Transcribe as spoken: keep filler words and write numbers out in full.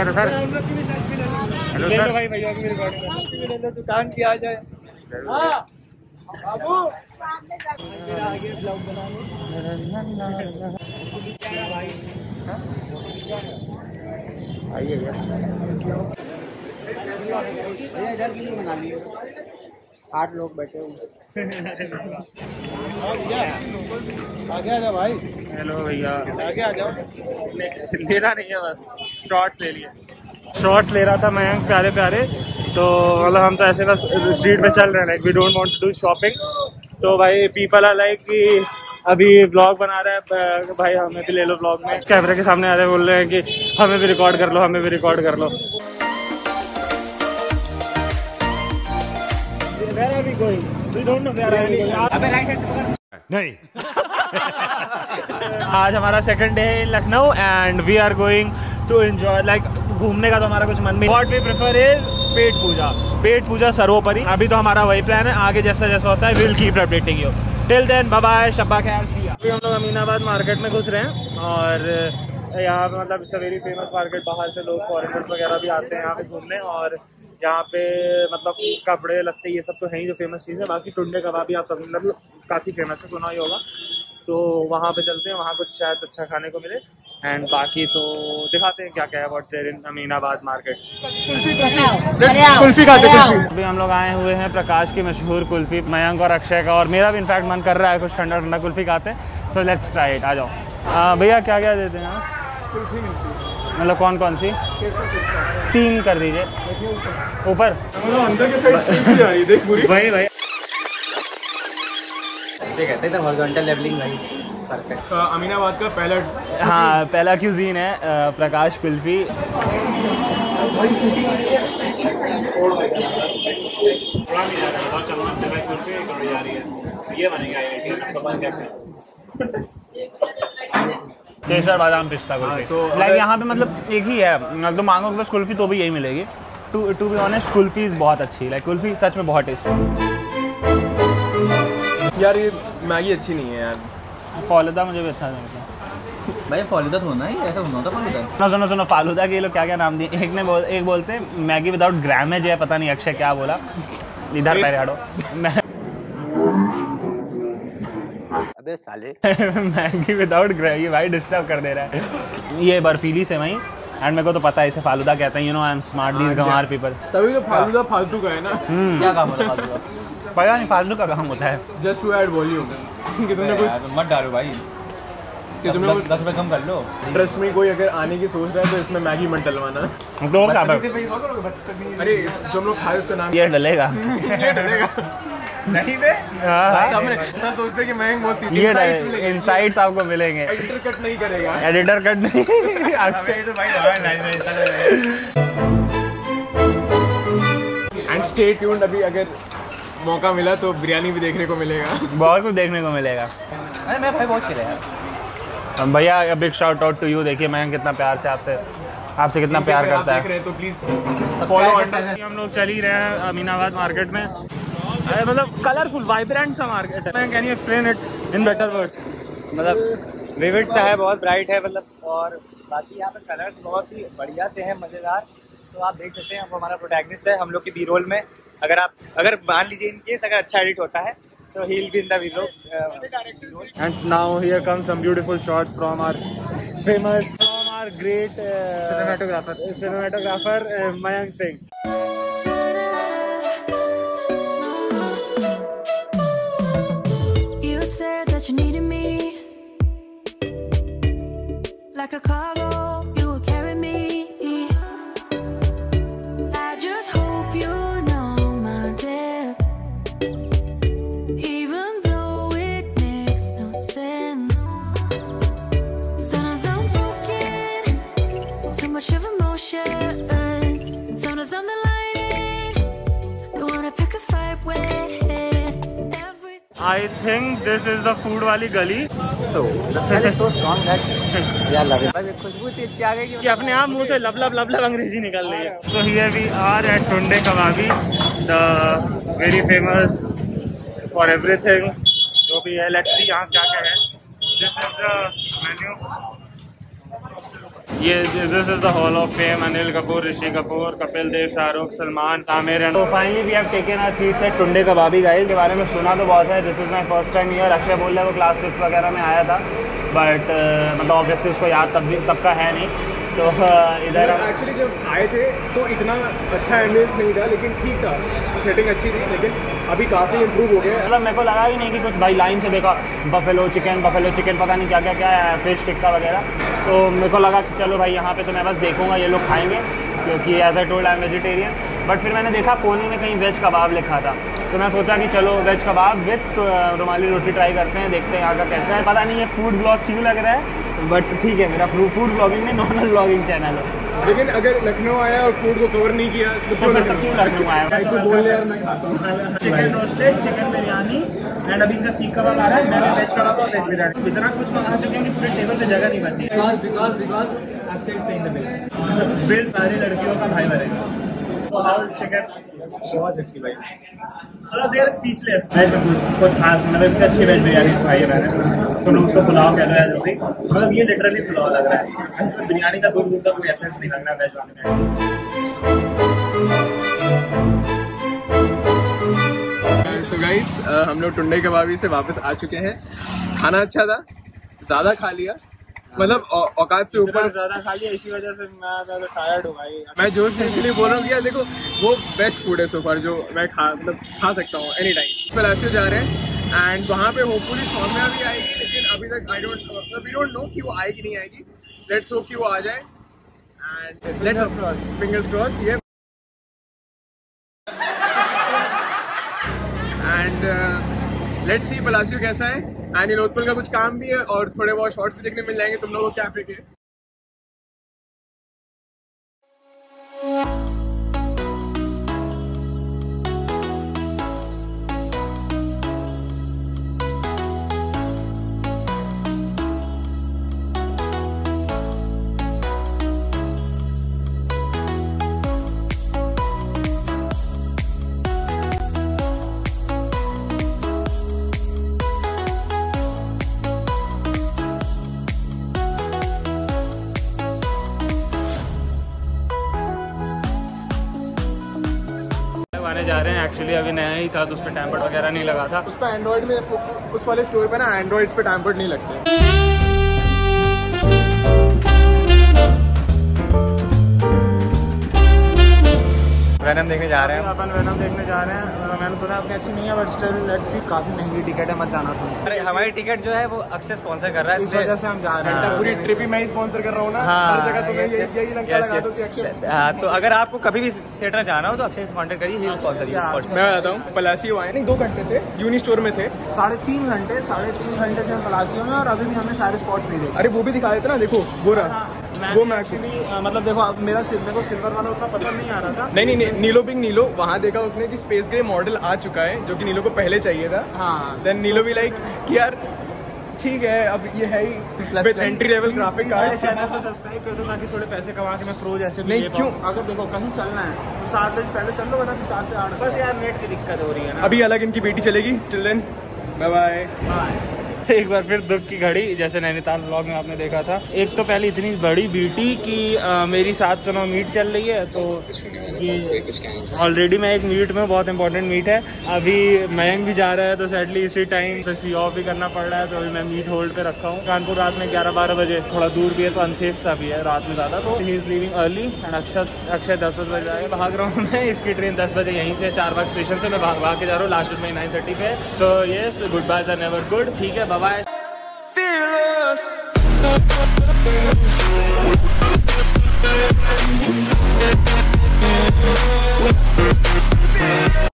Hello sir. Hello sir भाई भैया की रिकॉर्डिंग दुकान की आ जाए। बाबू आगे ब्लॉग आइए भैया इधर की बना लिए। आठ लोग बैठे हुए आगे आ जाओ भाई। हेलो भैया आगे आ जाओ। लेना नहीं है, बस शॉर्ट्स ले लिए। शॉर्ट्स ले रहा था मैं प्यारे प्यारे, तो मतलब हम तो ऐसे बस स्ट्रीट पे चल रहे हैं, like we don't want to do shopping. तो भाई पीपल आर लाइक कि अभी ब्लॉग बना रहा है भाई, हमें भी ले लो ब्लॉग में। कैमरे के सामने आ रहे बोल रहे हैं कि हमें भी रिकॉर्ड कर लो, हमें भी रिकॉर्ड कर लो। Where are we going? We don't know where are we going. अबे राइट हैंड से पकड़। नहीं। आज हमारा second day in Lucknow and we are going to enjoy, like घूमने का तो हमारा कुछ मन में। व्हाट वी प्रेफर इज पेट पूजा, पेट पूजा सर्वोपरि। अभी तो हमारा वही प्लान है, आगे जैसा जैसा होता है will keep updating you. Till then bye bye, शब्बा खैर, सी या। अभी हम लोग अमीनाबाद मार्केट में घुस रहे हैं और यहाँ पे मतलब it's a very famous market. बाहर से लोग फॉरेनर्स वगैरह भी आते हैं यहाँ पे घूमने, और यहाँ पे मतलब कपड़े लगते ये सब तो है ही जो फेमस चीज़ है। बाकी टुंडे कबाब भी आप सब मतलब काफ़ी फेमस है, सुना ही होगा। तो वहाँ पे चलते हैं, वहाँ कुछ शायद अच्छा खाने को मिले। एंड बाकी तो दिखाते हैं क्या क्या है what's there in Aminabad market. Kulfi खाते हैं। अभी हम लोग आए हुए हैं प्रकाश की मशहूर कुल्फी, मयंक और अक्षय का, और मेरा भी इनफैक्ट मन कर रहा है कुछ ठंडा ठंडा कुल्फी खाते हैं। So let's try it. आ जाओ भैया, क्या क्या देते हैं आप? कुल्फी मतलब कौन कौन सी? तीन कर दीजिए ऊपर। अंदर के साइड आ रही देख पूरी। वही भाई कहते हैं हॉरिजॉन्टल लेवलिंग भाई, परफेक्ट। अमीनाबाद का पहला, हाँ पहला क्यूजीन है प्रकाश कुल्फी। केसर बादाम पिस्ता कुल्फी। तो लाइक यहाँ पे मतलब एक ही है, तो मांगो बस कुल्फी तो भी यही मिलेगी। To to be honest kulfi बहुत अच्छी, लाइक कुल्फी सच में बहुत टेस्टी। यार ये मैगी अच्छी नहीं है यार। फालूदा मुझे भी अच्छा लगता है भाई। फालूदा तो होना ही ऐसा होना था फालूदा। सुनो सुनो सुनो, फालूदा के ये लोग क्या क्या नाम दिए। एक ने बोल एक बोलते हैं मैगी विदाउट ग्रामेज है, पता नहीं अक्षय क्या बोला। इधर पैर हटो। अबे साले। मैगी विदाउट ग्रेवी भाई डिस्टर्ब कर दे रहा है। ये बर्फीली सेवई एंड मेरे को तो पता है इसे फालूदा कहते हैं। You know I am smart these गंवार पीपल। तभी तो फालूदा फालतू का है ना। क्या काम होता है फालतू का? पता नहीं फालतू का काम होता है। Just to add volume. कि तुमने कुछ मत डालो भाई, कि तुमने दस रुपए कम कर लो। ट्रस्ट में कोई अगर आने की सोच रहा है तो इसमें मैगी मत डलवाना। तो क्या अरे जो हम लोग खाए उसका नाम ये डलेगा। ये डलेगा नहीं बे। सामने सब सोचते हैं कि मैं बहुत सीधी ये इनसाइट्स आपको मिलेंगे। एडिटर कट नहीं करेगा। एडिटर कट नहीं। अक्षय तो भाई एंड स्टे ट्यून्ड, अभी अगर मौका मिला तो बिरयानी भी देखने को मिलेगा। बहुत कुछ देखने को मिलेगा। अरे मैं भाई बहुत चिल्ला यार भैया, big shout out to you. देखिए मैं कितना प्यार से आपसे आपसे कितना प्यार करता है। तो प्लीज फॉलो। हम लोग चल ही रहे हैं अमीनाबाद मार्केट में। मतलब कलरफुल वाइब्रेंट सा मार्केट है। Can you explain it in better words? मतलब विविड सा है, बहुत ब्राइट है मतलब, और बाकी यहाँ पे कलर्स बहुत ही बढ़िया से हैं, मज़ेदार। तो आप देख सकते हैं, वो हमारा प्रोटैगनिस्ट है हम लोग के बी रोल में। अगर आप अगर मान लीजिए इन केस अगर अच्छा एडिट होता है तो he will be in the video. And now here come some beautiful shots from our famous, from our great cinematographer cinematographer Mayank Singh. You said that you needed me like a cargo, you would carry me. I just hope you know my depth, even though it makes no sense. Sometimes I'm broken, too much of emotion. Sometimes I'm the lightning, don't wanna pick a fight with. I think this is the food वाली गली। So the smell is so strong that yeah, love it. बस खुशबू इतनी अच्छी आ गई कि अपने आप मुंह से लब लब लब लब अंग्रेजी निकल रही है। So here we are at Tunday Kababi, the very famous for everything जो भी है। Let's see यहाँ क्या क्या है। This is the menu. ये this is the hall of fame, Anil Kapoor, Rishi Kapoor, Kapil Dev, Shahrukh, Salman, Aamir. तो finally we have taken a seat at Tunde Kababi guys. के बारे में सुना तो बहुत है, this is my first time here. Akshay बोल रहा है वो क्लास फिफ्थ वगैरह में आया था, बट uh, मतलब ऑब्वियसली उसको याद तब भी तब का है नहीं। तो uh, इधर एक्चुअली जब आए थे तो इतना अच्छा एम्बियंस नहीं था, लेकिन ठीक था, सेटिंग अच्छी थी, लेकिन अभी काफ़ी इम्प्रूव हो गया। मतलब मेरे को लगा ही नहीं कि कुछ भाई लाइन से देखा बफेलो चिकन बफेलो चिकन पता नहीं क्या क्या क्या है, फिश टिक्का वगैरह। तो मेरे को लगा कि चलो भाई यहाँ पे तो मैं बस देखूंगा ये लोग खाएंगे, क्योंकि as I told I am vegetarian. But फिर मैंने देखा कोने में कहीं वेज कबाब लिखा था, तो मैं सोचा कि चलो veg kebab with rumali roti try करते हैं, देखते हैं यहाँ का कैसा है। पता नहीं है फूड ब्लॉग क्यों लग रहा है, बट ठीक है, मेरा फूड ब्लॉगिंग नहीं नॉर्मल ब्लॉगिंग चैनल है। लेकिन अगर लखनऊ आया और फूड को कवर नहीं किया तो तो फिर तक क्यों लखनऊ आया? तो बोल यार मैं खाता हूँ। Chicken roasted, chicken biryani and अभी इनका सीख कबाब आ रहा है। मैं वेज कबाब और वेज बिरयानी इतना कुछ मंगा चुके हैं कि पूरे टेबल पे जगह नहीं बची। Because because because Akshay is paying the bill. Bill सारी लड़कियों का भाई भरेगा। चिकन बहुत सेक्सी भाई। मतलब दे आर स्पीचलेस। वेज में कुछ कुछ खास मतलब इससे अच्छी वेज बिरयानी खाई है मैंने। तुम लोग उसको पुलाव कह लो या जो भी, मतलब ये लिटरली पुलाव लग रहा है। इसमें बिरयानी का दूर दूर का कोई एसेंस नहीं लग रहा वेज वाले में। सो गाइस हम लोग टुंडे कबाबी से वापस आ चुके हैं। खाना अच्छा था, ज्यादा खा लिया, मतलब औकात से ऊपर ज्यादा खा लिया, इसी वजह से मैं ज्यादा टायर्ड हूँ भाई। मैं जोश से इसलिए बोल रहा हूँ कि यार देखो वो बेस्ट फूड है सो फार जो मैं खा मतलब खा सकता हूँ एनी टाइम। पलासियो जा रहे हैं एंड वहाँ पे होपफुली सौम्या भी आएगी, लेकिन अभी तक I don't we don't know कि वो आएगी नहीं आएगी। लेट्स होप कि वो आ जाए एंड लेट्स फिंगर्स क्रॉस्ड। ये एंड लेट्स सी पलासियो कैसा है। एंड लोथपल का कुछ काम भी है और थोड़े बहुत शॉर्ट्स भी देखने मिल जाएंगे तुम लोगों को कैफे के। आने जा रहे हैं। एक्चुअली अभी नया ही था तो उस पर टैम्पर्ड वगैरह नहीं लगा था। उस पर एंड्रॉइड में उस वाले स्टोर पे ना एंड्रॉइड्स पे टैम्पर्ड नहीं लगते। वेनम देखने जा रहे हैं अपन वेनम देखने जा रहे हैं। मैंने सुना आपकी अच्छी नहीं है, बट स्टिल लेट्स सी। काफी महंगी टिकट है, मत जाना तुम। अरे हमारी टिकट जो है वो अक्षय स्पॉन्सर कर रहा है, इस वजह से हम जा रहे हैं। पूरी ट्रिप ही मैं ही स्पॉन्सर कर रहा हूँ ना। हाँ, हर जगह तुम्हें yes, यही yes, यही लंका yes, लगा yes. दो कि अक्षय। हाँ, तो अगर आपको कभी भी थिएटर जाना हो तो अक्षय से कॉन्टेक्ट करिए, ही कॉल करिए। मैं बताता हूँ, पलासियो आए नहीं दो घंटे से यूनी स्टोर में थे। साढ़े तीन घंटे साढ़े तीन घंटे से हम पलासियों में, और अभी भी हमने सारे स्पॉट्स नहीं देखे। अरे वो भी दिखा देते ना, देखो वो रहा वो मैं एक्चुअली मतलब देखो अब मेरा मेरे को सिल्वर वाला उतना पसंद नहीं आ रहा था। नहीं नहीं नीलो बिग नीलो वहाँ देखा उसने कि स्पेस ग्रे मॉडल आ चुका है, जो कि नीलो को पहले चाहिए था। हाँ, देन नीलो भी लाइक कि यार ठीक है अब ये है he with entry level graphic card. Channel को सब्सक्राइब कर दो ताकि थोड़े पैसे कमा के मैं प्रो जैसे भी नहीं, ले क्यों? पाऊं। अगर देखो कहीं चलना है तो सात बजे पहले चल लो, वरना फिर सात से आठ। बस यार नेट की दिक्कत हो रही है ना। अभी अलग इनकी बेटी चलेगी। Till then bye bye. एक बार फिर दुख की घड़ी, जैसे नैनीताल व्लॉग में आपने देखा था। एक तो पहले इतनी बड़ी बीटी कि आ, मेरी सात सौ नौ मीट चल रही है, तो ऑलरेडी मैं एक मीट में, बहुत इंपॉर्टेंट मीट है। अभी मयंक भी जा रहा है, तो सैडली इसी टाइम से सी ऑफ भी करना पड़ रहा है, तो अभी मैं मीट होल्ड पे रखा हूँ। कानपुर रात में ग्यारह बारह बजे, थोड़ा दूर भी है तो अनसेफ सा भी है रात में ज़्यादा। तो he is leaving early and Akshay Akshay दस बजे आए। भाग रहा हूँ मैं, इसकी ट्रेन दस बजे यहीं से चार बाग स्टेशन से मैं भाग भाग के जा रहा हूँ। लास्ट में नाइन थर्टी पे। So yes, good bye are never good. ठीक है, बाय बाय।